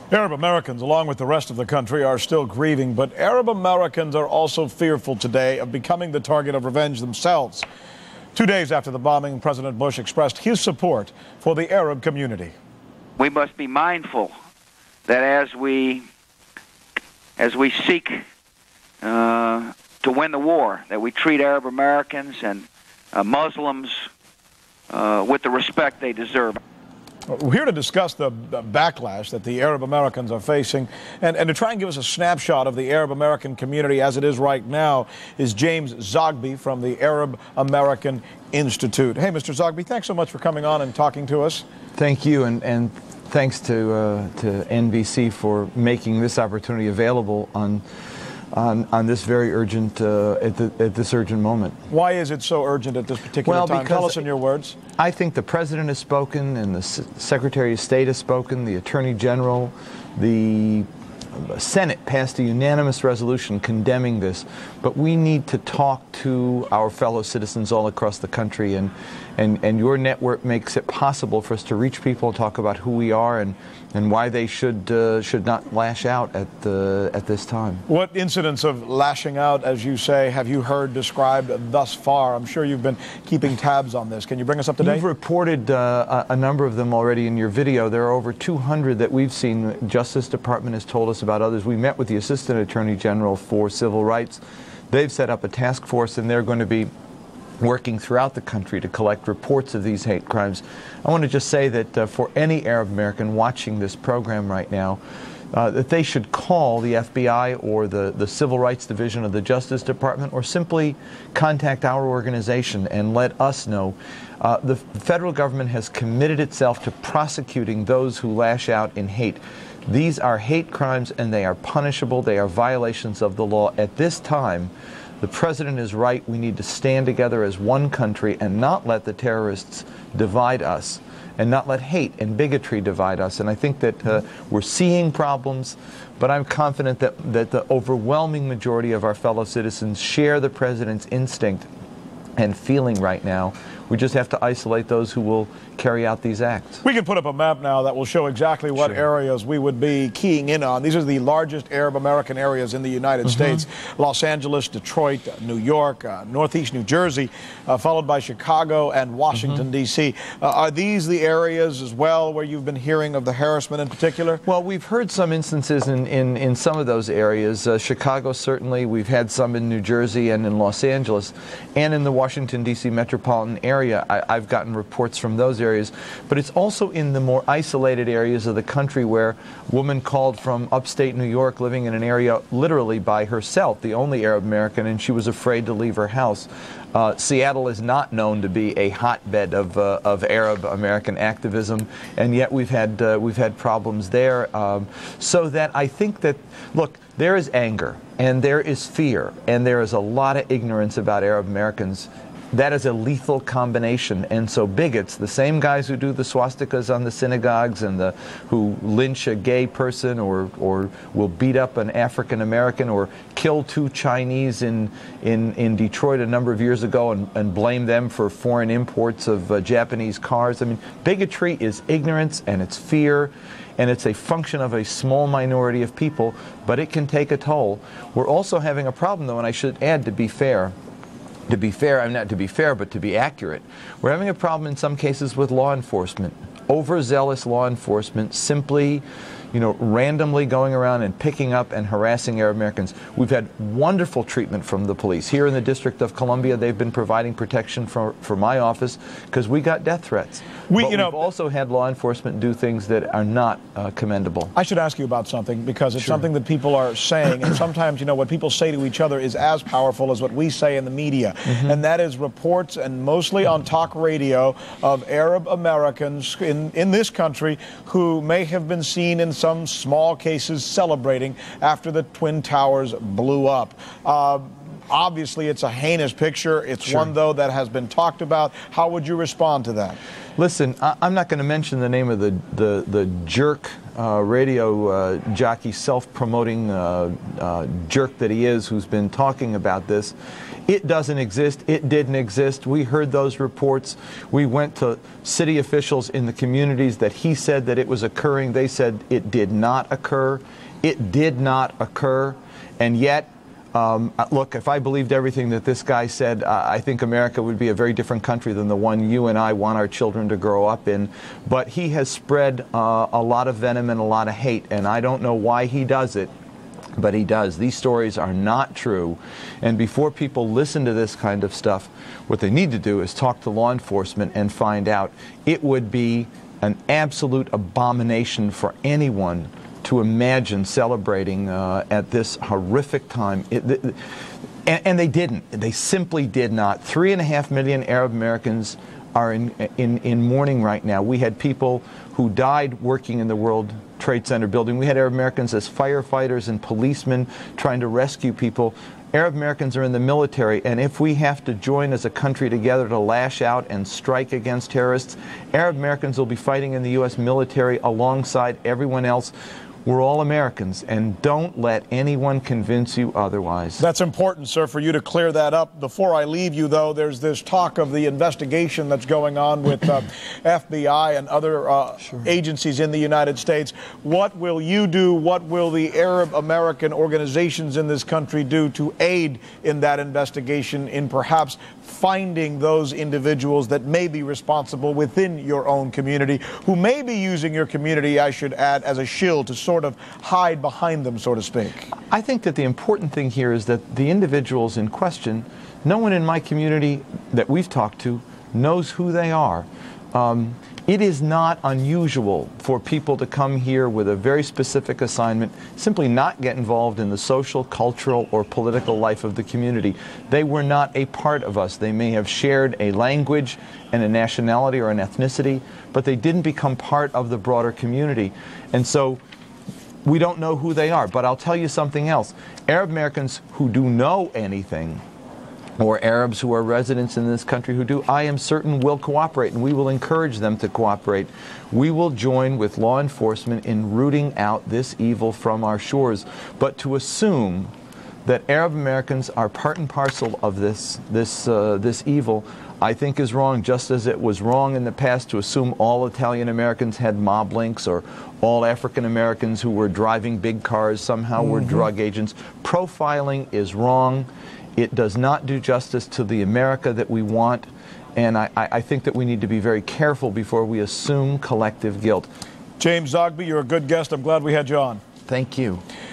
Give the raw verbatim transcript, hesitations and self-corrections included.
Arab Americans, along with the rest of the country, are still grieving, but Arab Americans are also fearful today of becoming the target of revenge themselves. Two days after the bombing, President Bush expressed his support for the Arab community. We must be mindful that as we, as we seek uh, to win the war, that we treat Arab Americans and uh, Muslims uh, with the respect they deserve. We're here to discuss the backlash that the Arab Americans are facing, and, and to try and give us a snapshot of the Arab American community as it is right now is James Zogby from the Arab American Institute. Hey, Mister Zogby, thanks so much for coming on and talking to us. Thank you, and, and thanks to, uh, to N B C for making this opportunity available on On, on this very urgent, uh, at, the, at this urgent moment. Why is it so urgent at this particular well, time? Tell us in your words. I think the President has spoken, and the S Secretary of State has spoken, the Attorney General, the Senate passed a unanimous resolution condemning this, but we need to talk to our fellow citizens all across the country, and, and, and your network makes it possible for us to reach people, talk about who we are and, and why they should, uh, should not lash out at, the, at this time. What incidents of lashing out, as you say, have you heard described thus far? I'm sure you've been keeping tabs on this. Can you bring us up to date? You've reported uh, a, a number of them already in your video. There are over two hundred that we've seen. The Justice Department has told us about others. We met with the Assistant Attorney General for Civil Rights. They've set up a task force, and they're going to be working throughout the country to collect reports of these hate crimes. I want to just say that uh, for any Arab American watching this program right now, uh, that they should call the F B I or the, the Civil Rights Division of the Justice Department, or simply contact our organization and let us know. Uh, the federal government has committed itself to prosecuting those who lash out in hate. These are hate crimes, and they are punishable. They are violations of the law. At this time, the President is right. We need to stand together as one country and not let the terrorists divide us, and not let hate and bigotry divide us. And I think that uh, we're seeing problems, but I'm confident that, that the overwhelming majority of our fellow citizens share the President's instinct and feeling right now. We just have to isolate those who will carry out these acts. We can put up a map now that will show exactly what Sure. areas we would be keying in on. These are the largest Arab American areas in the United Mm-hmm. States. Los Angeles, Detroit, New York, uh, Northeast New Jersey, uh, followed by Chicago and Washington, Mm-hmm. D C Uh, are these the areas as well where you've been hearing of the harassment in particular? Well, we've heard some instances in, in, in some of those areas. Uh, Chicago, certainly. We've had some in New Jersey and in Los Angeles. And in the Washington, D C metropolitan area, I, I've gotten reports from those areas. But it's also in the more isolated areas of the country where a woman called from upstate New York, living in an area literally by herself, the only Arab American, and she was afraid to leave her house. Uh, Seattle is not known to be a hotbed of, uh, of Arab American activism, and yet we've had, uh, we've had problems there. Um, so that I think that, look, there is anger, and there is fear, and there is a lot of ignorance about Arab Americans. That is a lethal combination, and so bigots, the same guys who do the swastikas on the synagogues and the who lynch a gay person, or or will beat up an African American, or kill two Chinese in in in Detroit a number of years ago and, and blame them for foreign imports of uh, Japanese cars. I mean, bigotry is ignorance, and it's fear, and it's a function of a small minority of people, but it can take a toll. We're also having a problem, though, and I should add, to be fair, To be fair, I'm not to be fair, but to be accurate. We're having a problem in some cases with law enforcement. Overzealous law enforcement simply, you know, randomly going around and picking up and harassing Arab Americans. We've had wonderful treatment from the police. Here in the District of Columbia, they've been providing protection for, for my office because we got death threats. We, but you know, we've also had law enforcement do things that are not uh, commendable. I should ask you about something, because it's Sure. something that people are saying, and sometimes, you know, what people say to each other is as powerful as what we say in the media, Mm-hmm. and that is reports, and mostly on talk radio, of Arab Americans in, in this country who may have been seen in some small cases celebrating after the Twin Towers blew up. Uh, Obviously, it's a heinous picture. It's Sure. one, though, that has been talked about. How would you respond to that? Listen, I, I'm not going to mention the name of the, the, the jerk uh, radio uh, jockey, self-promoting uh, uh, jerk that he is, who's been talking about this. It doesn't exist. It didn't exist. We heard those reports. We went to city officials in the communities that he said that it was occurring. They said it did not occur. It did not occur. And yet, um, look, if I believed everything that this guy said, uh, I think America would be a very different country than the one you and I want our children to grow up in. But he has spread uh, a lot of venom and a lot of hate, and I don't know why he does it. But he does. These stories are not true. And before people listen to this kind of stuff, what they need to do is talk to law enforcement and find out. It would be an absolute abomination for anyone to imagine celebrating uh, at this horrific time. It, th and, and they didn't. They simply did not. Three and a half million Arab Americans are in, in, in mourning right now. We had people who died working in the World Trade Center building. We had Arab Americans as firefighters and policemen trying to rescue people. Arab Americans are in the military, and if we have to join as a country together to lash out and strike against terrorists, Arab Americans will be fighting in the U S military alongside everyone else. We're all Americans, and don't let anyone convince you otherwise. That's important, sir, for you to clear that up. Before I leave you, though, there's this talk of the investigation that's going on with uh, F B I and other uh, sure. agencies in the United States. What will you do? What will the Arab American organizations in this country do to aid in that investigation, in perhaps finding those individuals that may be responsible within your own community, who may be using your community, I should add, as a shield to sort of hide behind them, so to speak? I think that the important thing here is that the individuals in question, no one in my community that we've talked to knows who they are. Um, it is not unusual for people to come here with a very specific assignment, simply not get involved in the social, cultural, or political life of the community. They were not a part of us. They may have shared a language and a nationality or an ethnicity, but they didn't become part of the broader community. And so we don't know who they are. But I'll tell you something else. Arab Americans who do know anything, or Arabs who are residents in this country who do, I am certain will cooperate, and we will encourage them to cooperate. We will join with law enforcement in rooting out this evil from our shores. But to assume that Arab Americans are part and parcel of this, this, uh, this evil, I think is wrong, just as it was wrong in the past to assume all Italian Americans had mob links, or all African Americans who were driving big cars somehow mm-hmm. were drug agents. Profiling is wrong. It does not do justice to the America that we want, and I, I think that we need to be very careful before we assume collective guilt. James Zogby, you're a good guest. I'm glad we had you on. Thank you.